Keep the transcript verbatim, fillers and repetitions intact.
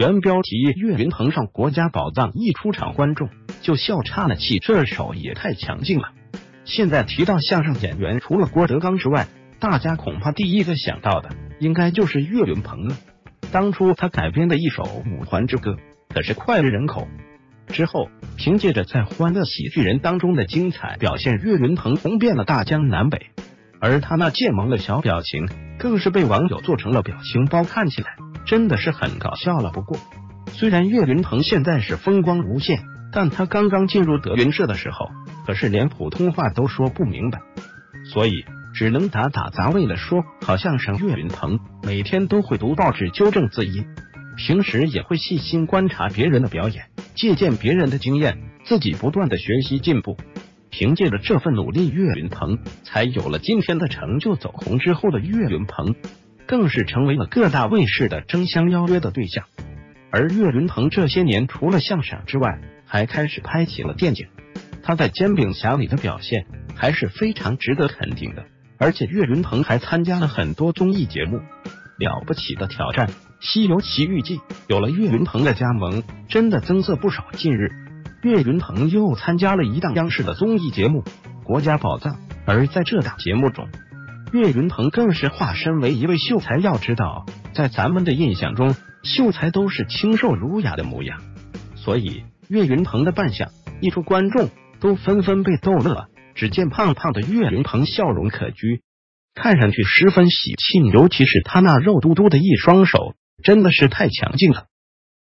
原标题岳云鹏上国家宝藏一出场，观众就笑岔了气，这手也太强劲了。现在提到相声演员，除了郭德纲之外，大家恐怕第一个想到的应该就是岳云鹏了。当初他改编的一首《五环之歌》可是脍炙人口，之后凭借着在《欢乐喜剧人》当中的精彩表现，岳云鹏红遍了大江南北，而他那贱萌的小表情更是被网友做成了表情包，看起来真的是很搞笑了。不过虽然岳云鹏现在是风光无限，但他刚刚进入德云社的时候可是连普通话都说不明白，所以只能打打杂。为了说好相声，岳云鹏每天都会读报纸纠正字音，平时也会细心观察别人的表演，借鉴别人的经验，自己不断的学习进步。凭借着这份努力，岳云鹏才有了今天的成就。走红之后的岳云鹏更是成为了各大卫视的争相邀约的对象。而岳云鹏这些年除了相声之外，还开始拍起了电影，他在《煎饼侠》里的表现还是非常值得肯定的。而且岳云鹏还参加了很多综艺节目，了不起的挑战、西游奇遇记，有了岳云鹏的加盟，真的增色不少。近日岳云鹏又参加了一档央视的综艺节目《国家宝藏》，而在这档节目中，岳云鹏更是化身为一位秀才。要知道，在咱们的印象中，秀才都是清瘦儒雅的模样，所以岳云鹏的扮相一出，观众都纷纷被逗乐了。只见胖胖的岳云鹏笑容可掬，看上去十分喜庆，尤其是他那肉嘟嘟的一双手，真的是太强劲了。